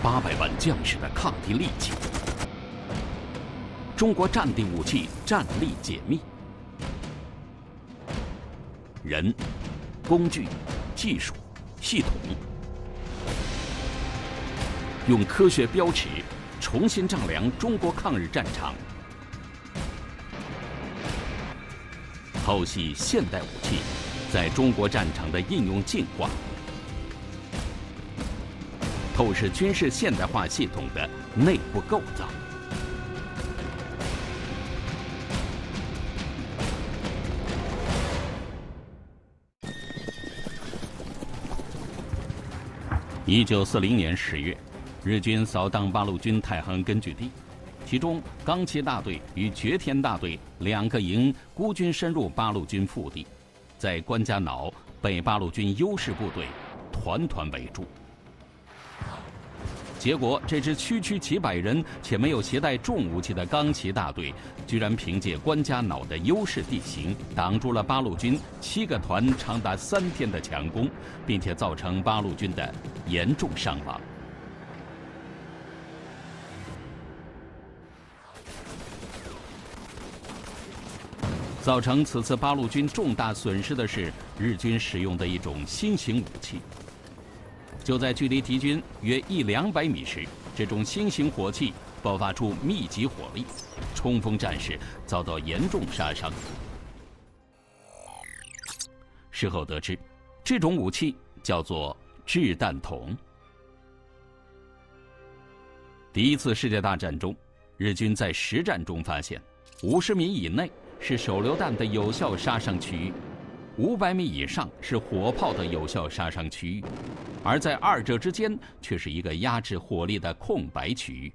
800万将士的抗敌力气。中国战地武器战力解密，人、工具、技术、系统，用科学标尺重新丈量中国抗日战场，剖析现代武器在中国战场的应用进化，透视军事现代化系统的内部构造。1940年10月，日军扫荡八路军太行根据地，其中钢七大队与觉天大队2个营孤军深入八路军腹地，在关家坳被八路军优势部队团团围住。结果，这支区区几百人且没有携带重武器的钢七大队，居然凭借关家坳的优势地形，挡住了八路军7个团长达3天的强攻，并且造成八路军的严重伤亡。造成此次八路军重大损失的是日军使用的一种新型武器。就在距离敌军约100-200米时，这种新型火器爆发出密集火力，冲锋战士遭到严重杀伤。事后得知，这种武器叫做掷弹筒。第1次世界大战中，日军在实战中发现，50米以内是手榴弹的有效杀伤区域，500米以上是火炮的有效杀伤区域，而在二者之间却是一个压制火力的空白区域。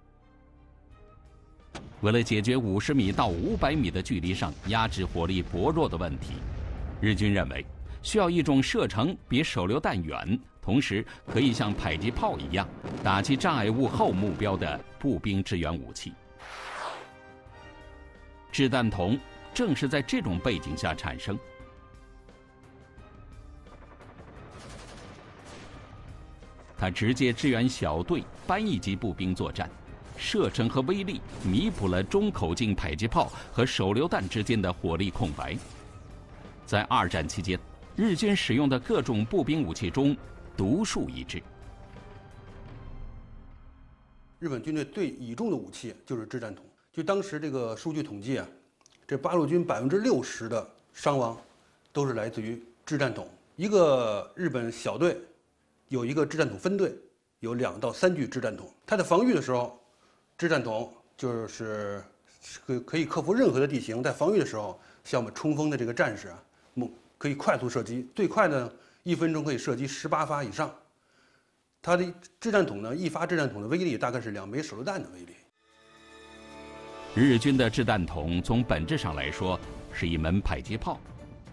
为了解决50米到500米的距离上压制火力薄弱的问题，日军认为需要一种射程比手榴弹远，同时可以像迫击炮一样打击障碍物后目标的步兵支援武器。掷弹筒正是在这种背景下产生。它直接支援小队、班一级步兵作战，射程和威力弥补了中口径迫击炮和手榴弹之间的火力空白。在二战期间，日军使用的各种步兵武器中独树一帜。 日本军队最倚重的武器就是掷弹筒。就当时这个数据统计啊，这八路军60%的伤亡都是来自于掷弹筒。一个日本小队有一个掷弹筒分队，有2到3具掷弹筒。它在防御的时候，掷弹筒就是可以克服任何的地形。在防御的时候，像我们冲锋的这个战士啊，可以快速射击，最快呢1分钟可以射击18发以上。它的掷弹筒呢，一发掷弹筒的威力大概是2枚手榴弹的威力。 日军的掷弹筒从本质上来说是一门迫击炮，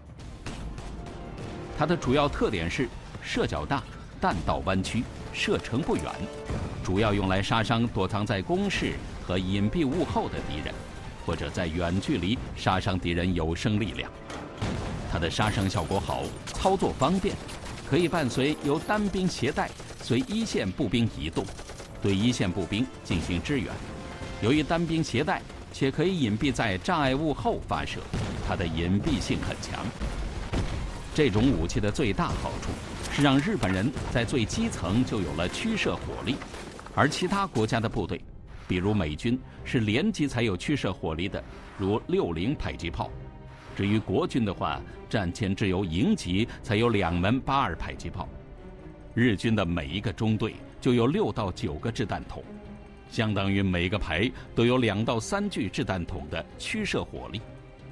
它的主要特点是射角大、弹道弯曲、射程不远，主要用来杀伤躲藏在工事和隐蔽物后的敌人，或者在远距离杀伤敌人有生力量。它的杀伤效果好，操作方便，可以伴随由单兵携带，随一线步兵移动，对一线步兵进行支援。由于单兵携带且可以隐蔽在障碍物后发射，它的隐蔽性很强。这种武器的最大好处是让日本人在最基层就有了驱射火力，而其他国家的部队，比如美军是连级才有驱射火力的，如60迫击炮。至于国军的话，战前只有营级才有2门82迫击炮。日军的每一个中队就有6到9个掷弹筒，相当于每个排都有2到3具掷弹筒的驱射火力。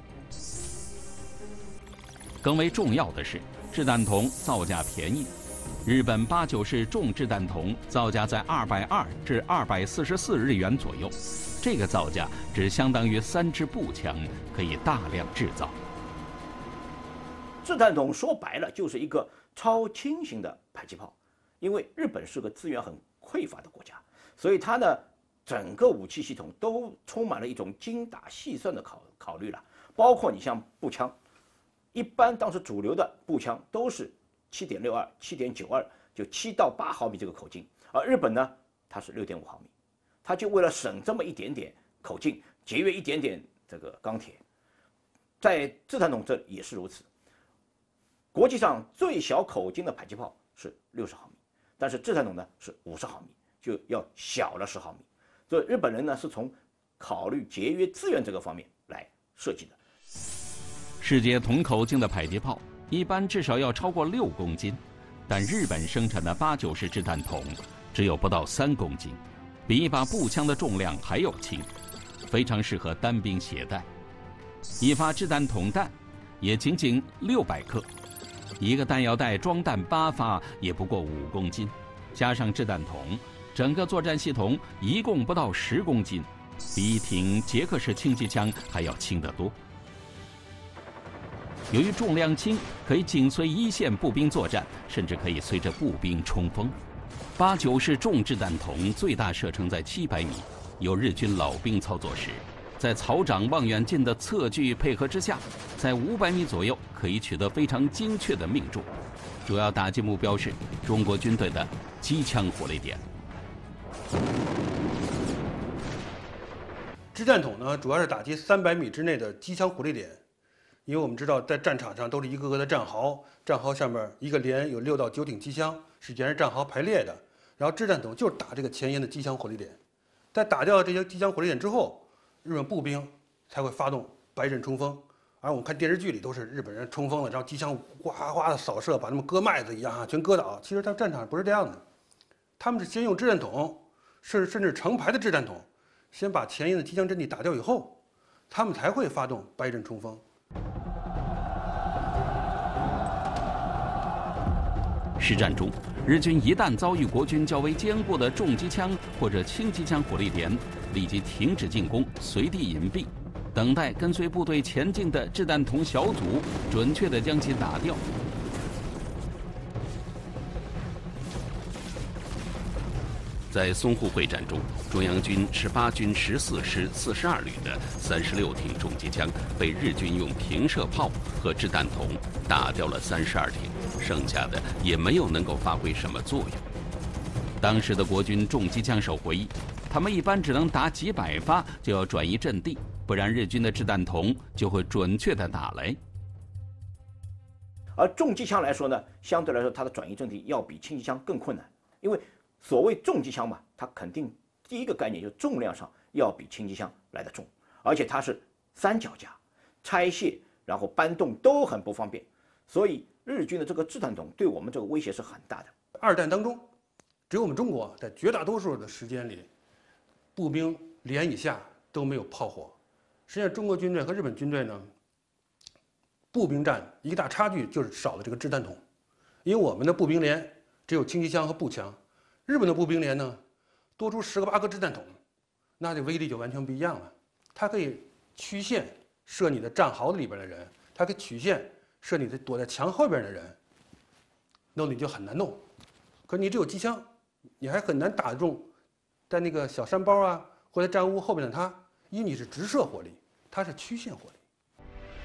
更为重要的是，掷弹筒造价便宜，日本8-9式重掷弹筒造价在220至244日元左右，这个造价只相当于3支步枪，可以大量制造。 掷弹筒说白了就是一个超轻型的迫击炮，因为日本是个资源很匮乏的国家，所以它的整个武器系统都充满了一种精打细算的考虑了，包括你像步枪。一般当时主流的步枪都是7.62、7.92，就7到8毫米这个口径，而日本呢它是6.5毫米，它就为了省这么一点点口径，节约一点点这个钢铁，在掷弹筒这也是如此。国际上最小口径的迫击炮是60毫米，但是掷弹筒呢是50毫米，就要小了10毫米。所以日本人呢是从考虑节约资源这个方面来设计的。 世界同口径的迫击炮一般至少要超过6公斤，但日本生产的8-9式掷弹筒只有不到3公斤，比一把步枪的重量还要轻，非常适合单兵携带。一发掷弹筒弹也仅仅600克，一个弹药袋装弹8发也不过5公斤，加上掷弹筒，整个作战系统一共不到10公斤，比一挺捷克式轻机枪还要轻得多。由于重量轻，可以紧随一线步兵作战，甚至可以随着步兵冲锋。8-9式重掷弹筒最大射程在700米，由日军老兵操作时，在曹长望远镜的测距配合之下，在500米左右可以取得非常精确的命中。主要打击目标是中国军队的机枪火力点。 掷弹筒呢，主要是打击300米之内的机枪火力点。因为我们知道，在战场上都是一个个的战壕，战壕上面一个连有6到9挺机枪，是沿着战壕排列的。然后掷弹筒就是打这个前沿的机枪火力点。在打掉这些机枪火力点之后，日本步兵才会发动白刃冲锋。而我们看电视剧里都是日本人冲锋了，然后机枪哗哗的扫射，把他们割麦子一样啊，全割倒。其实在战场上不是这样的，他们是先用掷弹筒，甚至成排的掷弹筒，先把前沿的机枪阵地打掉以后，他们才会发动白刃冲锋。 实战中，日军一旦遭遇国军较为坚固的重机枪或者轻机枪火力点，立即停止进攻，随地隐蔽，等待跟随部队前进的掷弹筒小组准确地将其打掉。在淞沪会战中，中央军18军14师42旅的36挺重机枪被日军用平射炮和掷弹筒打掉了32挺，剩下的也没有能够发挥什么作用。当时的国军重机枪手回忆，他们一般只能打几百发就要转移阵地，不然日军的掷弹筒就会准确地打来。 而重机枪来说呢，相对来说它的转移阵地要比轻机枪更困难，因为所谓重机枪嘛，它肯定第一个概念就是重量上要比轻机枪来得重，而且它是3脚架，拆卸然后搬动都很不方便，所以日军的这个掷弹筒对我们这个威胁是很大的。 2战当中，只有我们中国在绝大多数的时间里，步兵连以下都没有炮火。实际上，中国军队和日本军队呢，步兵战一个大差距就是少了这个掷弹筒，因为我们的步兵连只有轻机枪和步枪。日本的步兵连呢，多出10个8个掷弹筒，那这威力就完全不一样了。它可以曲线射你的战壕里边的人，它可以曲线射你的躲在墙后边的人，那你就很难弄。可你只有机枪，你还很难打中在那个小山包啊或者战屋后边的它，因为你是直射火力，它是曲线火力。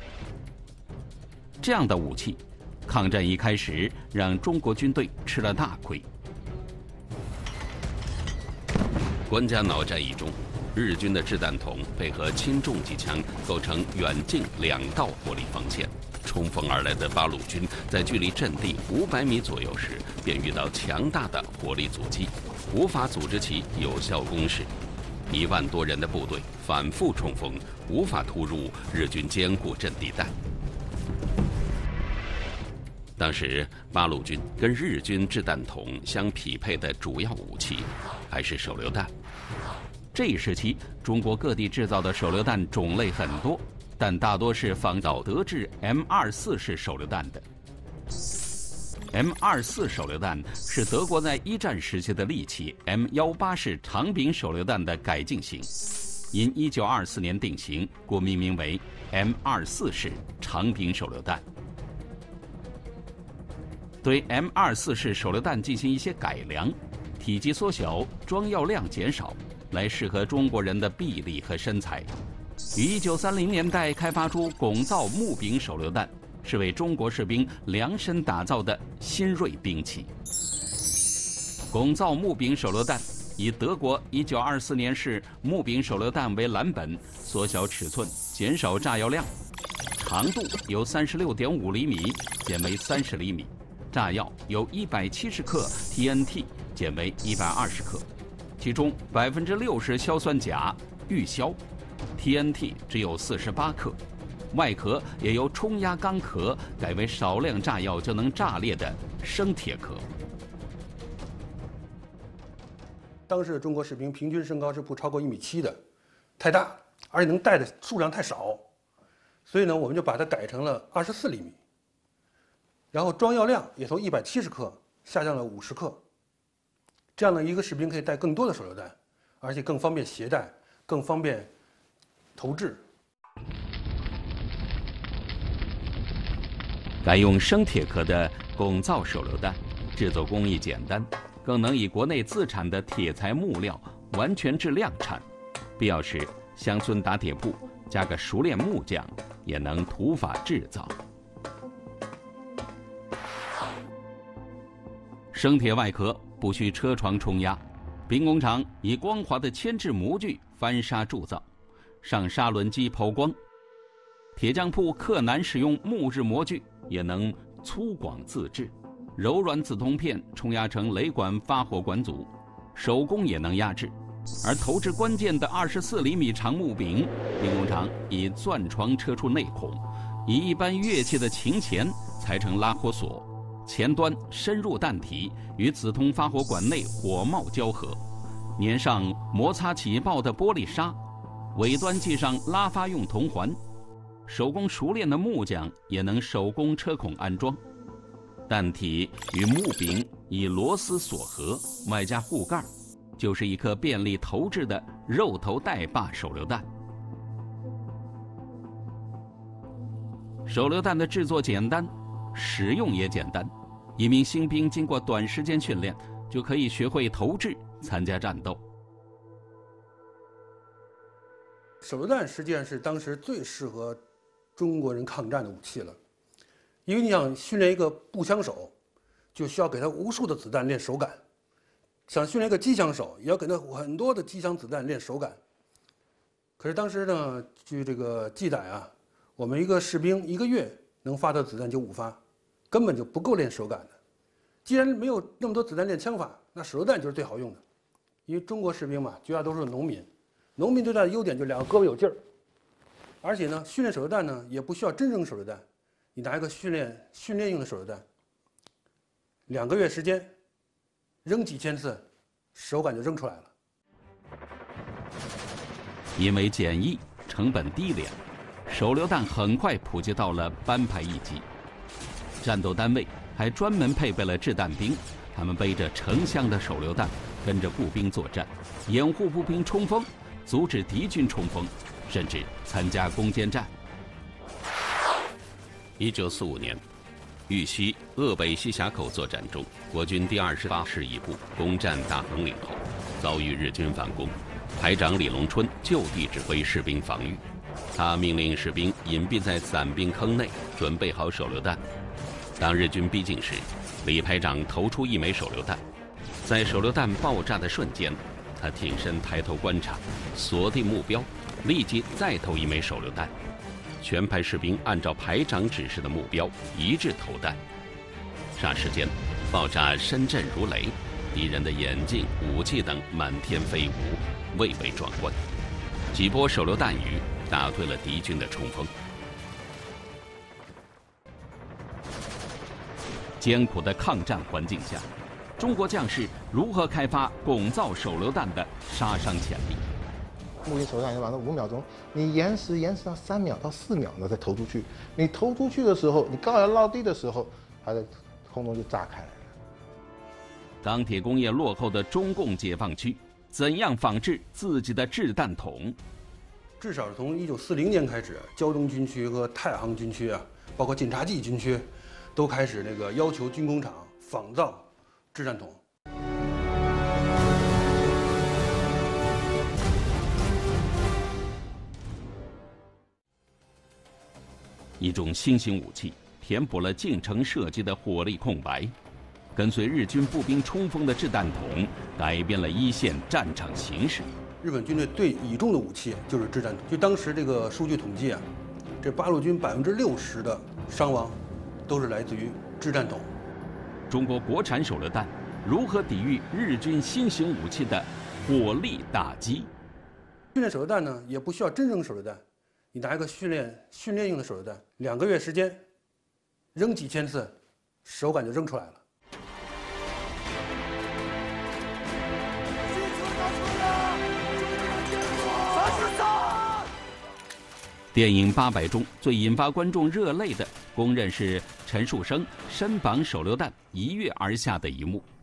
这样的武器，抗战一开始让中国军队吃了大亏。关家垴战役中，日军的掷弹筒配合轻重机枪构成远近2道火力防线。冲锋而来的八路军在距离阵地500米左右时，便遇到强大的火力阻击，无法组织起有效攻势。1万多人的部队反复冲锋，无法突入日军坚固阵地带。当时八路军跟日军掷弹筒相匹配的主要武器还是手榴弹。这一时期，中国各地制造的手榴弹种类很多，但大多是仿造德制 M24式手榴弹的。M24手榴弹是德国在1战时期的利器 M18式长柄手榴弹的改进型，因1924年定型，故命名为 M24式长柄手榴弹。对 M24式手榴弹进行一些改良，体积缩小，装药量减少，来适合中国人的臂力和身材。于1930年代开发出拱造木柄手榴弹，是为中国士兵量身打造的新锐兵器。拱造木柄手榴弹以德国1924年式木柄手榴弹为蓝本，缩小尺寸，减少炸药量，长度由36.5厘米减为30厘米，炸药由170克 TNT 减为120克，其中60%硝酸钾预硝 ，TNT 只有48克。外壳也由冲压钢壳改为少量炸药就能炸裂的生铁壳。 当时的中国士兵平均身高是不超过1.7米的，太大，而且能带的数量太少，所以呢，我们就把它改成了24厘米。然后装药量也从170克下降了50克，这样呢，一个士兵可以带更多的手榴弹，而且更方便携带，更方便投掷。 改用生铁壳的汞造手榴弹，制作工艺简单，更能以国内自产的铁材木料完全制量产。必要时，乡村打铁铺加个熟练木匠，也能土法制造。生铁外壳不需车床冲压，兵工厂以光滑的铅制模具翻砂铸造，上砂轮机抛光。铁匠铺克难使用木质模具，也能粗犷自制，柔软紫铜片冲压成雷管发火管组，手工也能压制。而投掷关键的24厘米长木柄，兵工厂以钻床车出内孔，以一般乐器的琴钳裁成拉火索，前端深入弹体，与紫铜发火管内火帽交合，粘上摩擦起爆的玻璃砂，尾端系上拉发用铜环。手工熟练的木匠也能手工车孔安装，弹体与木柄以螺丝锁合，外加护盖，就是一颗便利投掷的肉头带把手榴弹。手榴弹的制作简单，使用也简单，一名新兵经过短时间训练，就可以学会投掷，参加战斗。 手榴弹实际上是当时最适合中国人抗战的武器了，因为你想训练一个步枪手，就需要给他无数的子弹练手感；想训练一个机枪手，也要给他很多的机枪子弹练手感。可是当时呢，据这个记载啊，我们一个士兵1个月能发的子弹就5发，根本就不够练手感的。既然没有那么多子弹练枪法，那手榴弹就是最好用的。因为中国士兵嘛，绝大多数是农民，农民最大的优点就2个胳膊有劲儿。而且呢，训练手榴弹呢也不需要真扔手榴弹，你拿一个训练用的手榴弹，2个月时间，扔几千次，手感就扔出来了。 因为简易、成本低廉，手榴弹很快普及到了班排一级。战斗单位还专门配备了掷弹兵，他们背着成箱的手榴弹，跟着步兵作战，掩护步兵冲锋，阻止敌军冲锋，甚至参加攻坚战。1945年，豫西鄂北西峡口作战中，国军第28师一部攻占大横岭后，遭遇日军反攻。排长李龙春就地指挥士兵防御，他命令士兵隐蔽在伞兵坑内，准备好手榴弹。当日军逼近时，李排长投出1枚手榴弹，在手榴弹爆炸的瞬间，他挺身抬头观察，锁定目标，立即再投1枚手榴弹。全排士兵按照排长指示的目标一致投弹，霎时间，爆炸声震如雷，敌人的眼镜、武器等满天飞舞，蔚为壮观。几波手榴弹雨打退了敌军的冲锋。艰苦的抗战环境下，中国将士如何开发汞造手榴弹的杀伤潜力？ 木柄手榴弹往那5秒钟，你延时到3秒到4秒呢再投出去。你投出去的时候，你刚要落地的时候，它在空中就炸开来了。 钢铁工业落后的中共解放区，怎样仿制自己的掷弹筒？ 至少是从1940年开始，胶东军区和太行军区啊，包括晋察冀军区，都开始要求军工厂仿造掷弹筒。 一种新型武器填补了进程射击的火力空白。 跟随日军步兵冲锋的掷弹筒改变了一线战场形势。 日本军队最倚重的武器就是掷弹筒。就当时这个数据统计啊，这八路军60%的伤亡都是来自于掷弹筒。 中国国产手榴弹如何抵御日军新型武器的火力打击？ 训练手榴弹呢，也不需要真扔手榴弹，你拿一个训练用的手榴弹，2个月时间，扔几千次，手感就扔出来了。 电影《800》中最引发观众热泪的，公认是陈树生身绑手榴弹一跃而下的一幕。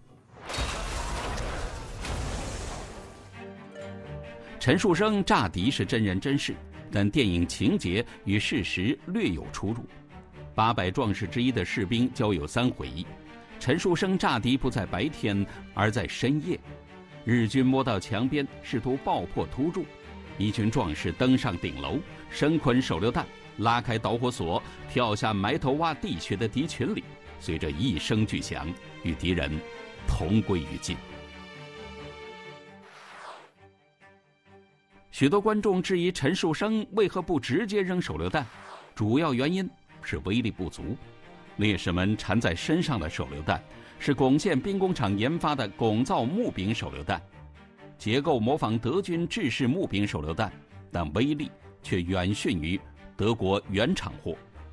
陈树生炸敌是真人真事，但电影情节与事实略有出入。800壮士之一的士兵交有3回，陈树生炸敌不在白天，而在深夜。日军摸到墙边，试图爆破突入，一群壮士登上顶楼，生捆手榴弹，拉开导火索，跳下埋头挖地穴的敌群里，随着一声巨响，与敌人同归于尽。许多观众质疑陈树生为何不直接扔手榴弹，主要原因是威力不足。烈士们缠在身上的手榴弹是珙县兵工厂研发的珙造木柄手榴弹，结构模仿德军制式木柄手榴弹，但威力却远逊于德国原厂货。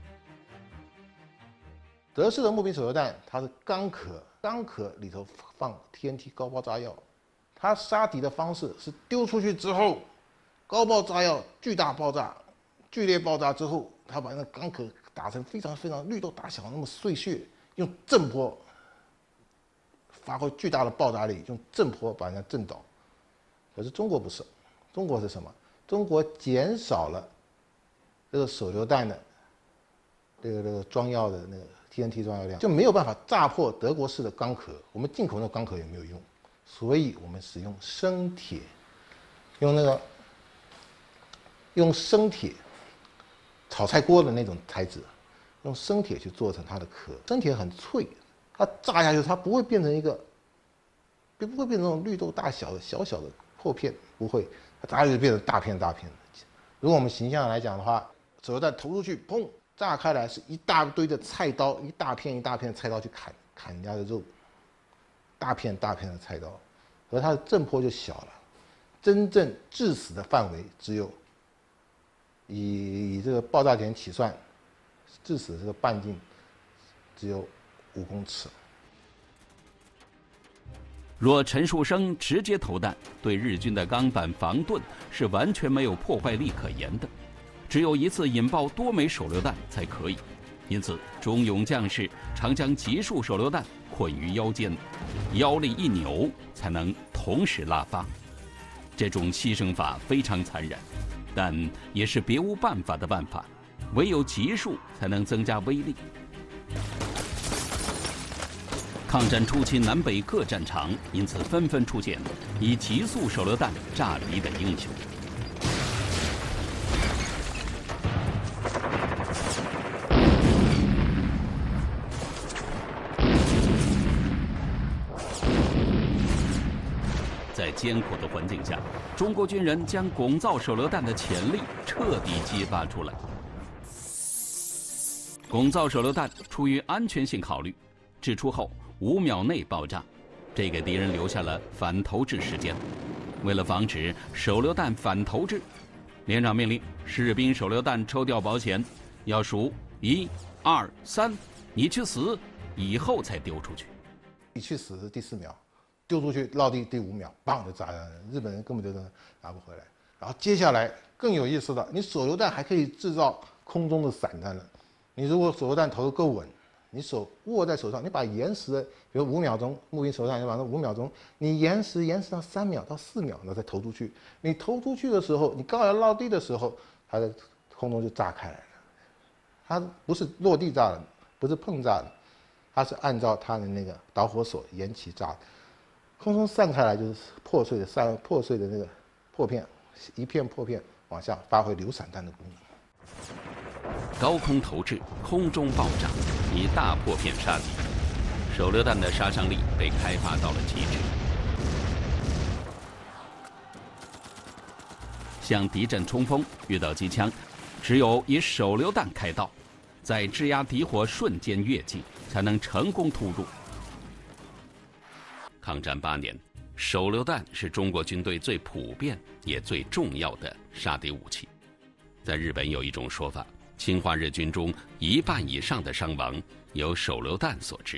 德式的木柄手榴弹，它是钢壳，钢壳里头放 TNT 高爆炸药，它杀敌的方式是丢出去之后，高爆炸药巨大爆炸，剧烈爆炸之后，它把那钢壳打成非常绿豆大小那么碎屑，用震波发挥巨大的爆炸力，用震波把人家震倒。可是中国不是，中国是什么？中国减少了这个手榴弹的这个装药的那个 TNT 装药量，就没有办法炸破德国式的钢壳。我们进口那钢壳也没有用，所以我们使用生铁，用生铁炒菜锅的那种材质，用生铁去做成它的壳。生铁很脆，它炸下去它不会变成不会变成那种绿豆大小的小小的破片，不会，它炸下去就变成大片大片的。如果我们形象来讲的话，手榴弹投出去，砰，炸开来是一大堆的菜刀，一大片一大片的菜刀去砍人家的肉，大片大片的菜刀，而它的震波就小了，真正致死的范围只有以这个爆炸点起算，致死这个半径只有5公尺。 若陈树生直接投弹，对日军的钢板防盾是完全没有破坏力可言的，只有一次引爆多枚手榴弹才可以。因此，忠勇将士常将集束手榴弹捆于腰间，腰力一扭才能同时拉发。这种牺牲法非常残忍，但也是别无办法的办法，唯有集束才能增加威力。抗战初期，南北各战场因此纷纷出现以集束手榴弹炸敌的英雄。在艰苦的环境下，中国军人将珙造手榴弹的潜力彻底激发出来。珙造手榴弹出于安全性考虑，制出后5秒内爆炸，这给敌人留下了反投掷时间。为了防止手榴弹反投掷，连长命令士兵手榴弹抽掉保险，要数1、2、3，你去死，以后才丢出去。 你去死是第4秒，丢出去落地第5秒，砰就炸了，日本人根本就拿不回来。然后接下来更有意思的，你手榴弹还可以制造空中的散弹了。你如果手榴弹投得够稳，你手握在手上，你把延时的，比如5秒钟，木柄手榴弹就把那5秒钟，你延时到3秒到4秒，然后再投出去。你投出去的时候，你刚好要落地的时候，它在空中就炸开来了。它不是落地炸的，不是碰炸的，它是按照它的那个导火索延期炸的。空中散开来就是破碎的那个破片，一片破片往下发挥流散弹的功能。 高空投掷，空中爆炸，以大破片杀敌。 手榴弹的杀伤力被开发到了极致。向敌阵冲锋，遇到机枪，只有以手榴弹开道，在制压敌火瞬间跃进，才能成功突入。抗战8年，手榴弹是中国军队最普遍也最重要的杀敌武器。在日本有一种说法，侵华日军中1半以上的伤亡由手榴弹所致。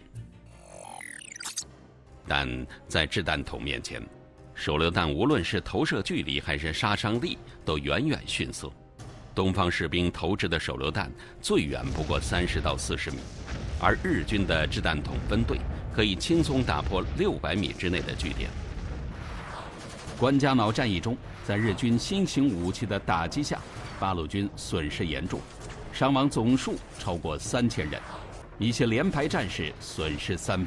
但在掷弹筒面前，手榴弹无论是投射距离还是杀伤力都远远逊色。东方士兵投掷的手榴弹最远不过30到40米，而日军的掷弹筒分队可以轻松打破600米之内的据点。关家坳战役中，在日军新型武器的打击下，八路军损失严重，伤亡总数超过3000人，一些连排战士损失1/3。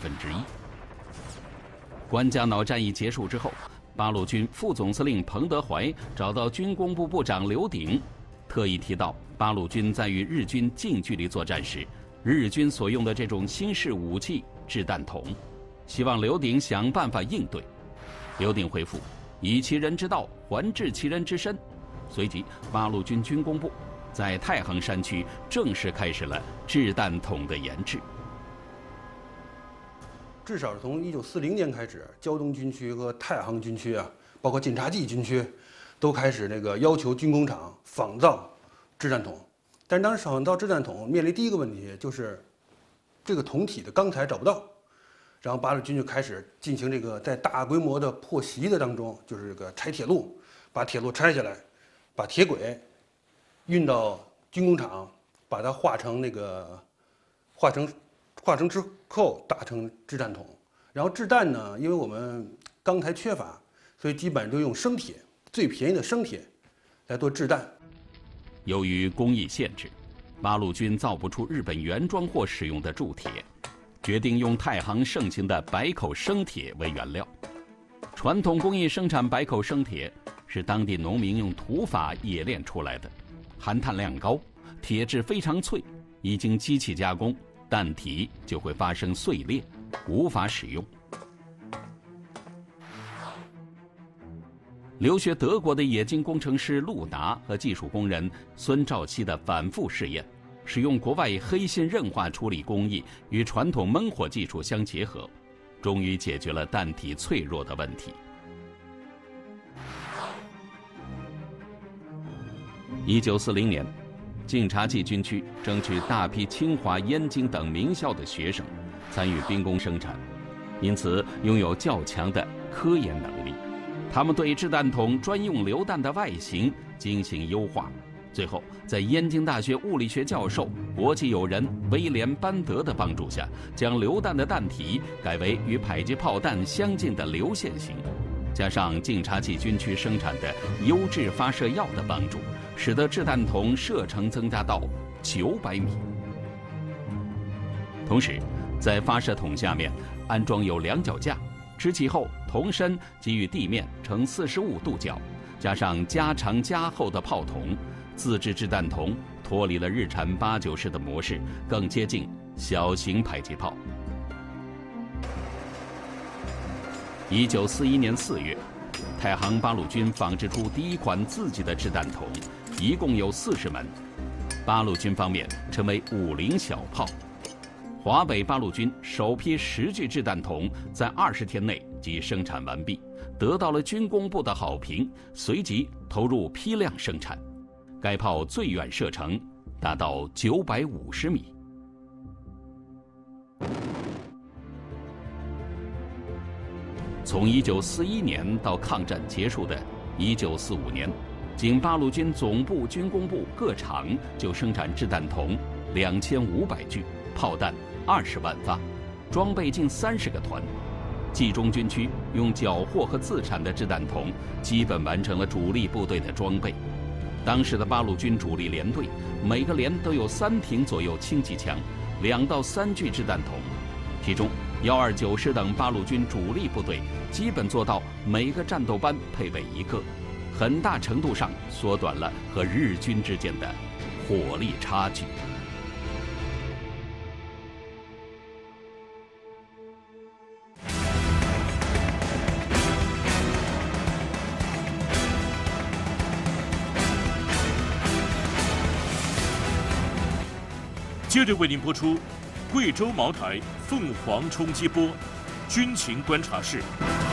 关家坳战役结束之后，八路军副总司令彭德怀找到军工部部长刘鼎，特意提到八路军在与日军近距离作战时，日军所用的这种新式武器掷弹筒，希望刘鼎想办法应对。刘鼎回复：以其人之道还治其人之身。随即，八路军军工部在太行山区正式开始了掷弹筒的研制。 至少是从1940年开始，胶东军区和太行军区啊，包括晋察冀军区，都开始要求军工厂仿造掷弹筒。但是当时仿造掷弹筒面临第一个问题就是这个筒体的钢材找不到，然后八路军就开始进行在大规模的破袭的当中，就是拆铁路，把铁路拆下来，把铁轨运到军工厂，把它化成之后打成掷弹筒。然后掷弹呢，因为我们钢材缺乏，所以基本上都用生铁，最便宜的生铁来做掷弹。 由于工艺限制，八路军造不出日本原装货使用的铸铁，决定用太行盛行的白口生铁为原料。传统工艺生产白口生铁是当地农民用土法冶炼出来的，含碳量高，铁质非常脆，一经机器加工，弹体就会发生碎裂，无法使用。留学德国的冶金工程师陆达和技术工人孙兆熙的反复试验，使用国外黑心韧化处理工艺与传统焖火技术相结合，终于解决了弹体脆弱的问题。1940年，晋察冀军区争取大批清华、燕京等名校的学生参与兵工生产，因此拥有较强的科研能力。他们对掷弹筒专用榴弹的外形进行优化，最后在燕京大学物理学教授、国际友人威廉·班德的帮助下，将榴弹的弹体改为与迫击炮弹相近的流线型，加上晋察冀军区生产的优质发射药的帮助，使得掷弹筒射程增加到900米。同时，在发射筒下面安装有两脚架，支起后筒身即与地面呈45度角，加上加长加厚的炮筒，自制掷弹筒脱离了日产89式的模式，更接近小型迫击炮。1941年4月，太行八路军仿制出第一款自己的掷弹筒，一共有40门。八路军方面称为50小炮。华北八路军首批10具掷弹筒在20天内即生产完毕，得到了军工部的好评，随即投入批量生产。该炮最远射程达到950米。从1941年到抗战结束的1945年，仅八路军总部、军工部各厂就生产掷弹筒2500具，炮弹20万发，装备近30个团。冀中军区用缴获和自产的掷弹筒，基本完成了主力部队的装备。当时的八路军主力连队，每个连都有3挺左右轻机枪，2到3具掷弹筒。其中129师等八路军主力部队基本做到每个战斗班配备1个，很大程度上缩短了和日军之间的火力差距。 接着为您播出贵州茅台凤凰冲击波军情观察室。